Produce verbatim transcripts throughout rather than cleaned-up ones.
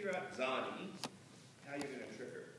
figure out Zani, how you're going to trick her.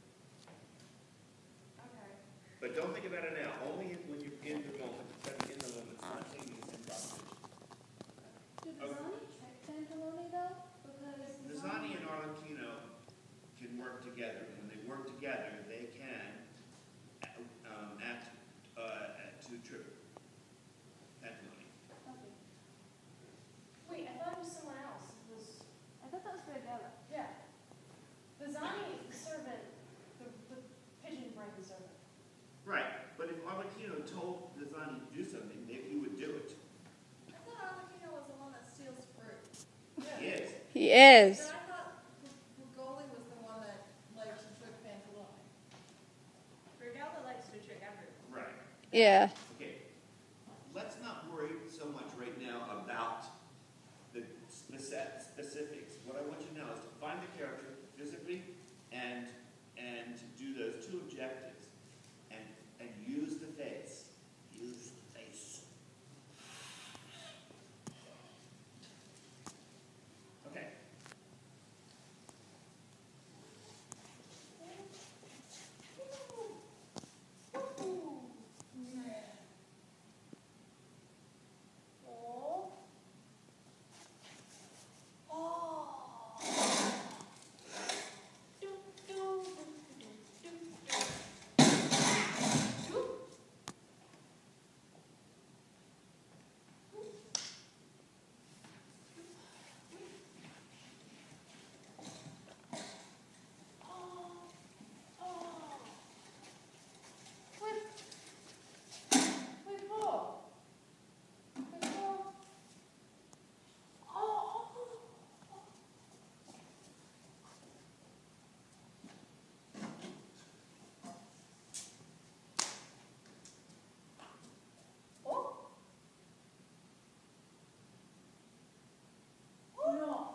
Okay. But don't think about it now. Only when you're in the moment. It's gotta be in the moment. It's not taking this in proposition. Did Okay. Zani trick Pantalone though? Because The Zani and Arlecchino can work together. And when they work together, they can um, act uh, to trip Pantalone. Okay. Wait, I thought it was someone else. It was. I thought that was Grammelot. Yeah. The Zani is the servant. The, the pigeon brain servant. Right. But if Arlecchino told the Zani to do something, maybe he would do it. I thought Arlecchino was the one that steals fruit. He is. He is. But I thought Rugoli was the one that liked to trick Pantalone. Grammelot likes to trick everyone. Right. Yeah. Okay. Let's not worry so much right now about the speci- specifics. What I want you to know is to find the character physically and and to do those two objectives and and use the face. Use the face. Okay. Oh. Oh. Do, do, do, do, do. Do. Oh. Oh. Wait. Wait, Paul. Wait, Paul. Oh. Oh. Oh. No.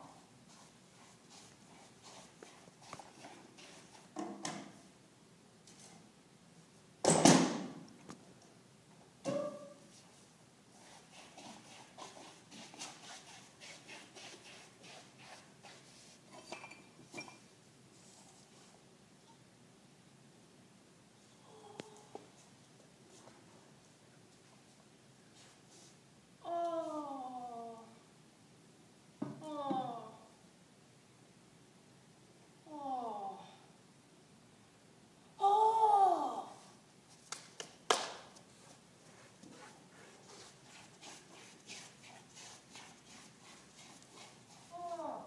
Oh. Oh. Oh. Oh. Oh.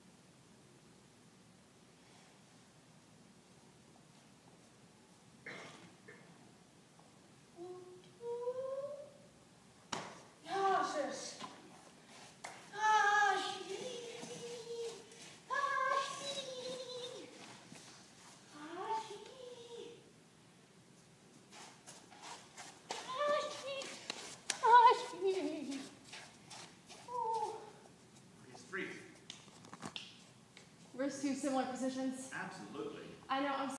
Nauseous. Ah, she. Ah, she. Ah, she. Ah, she. Ah, she. Oh. It's free. Where's two similar positions? Absolutely. I know, I'm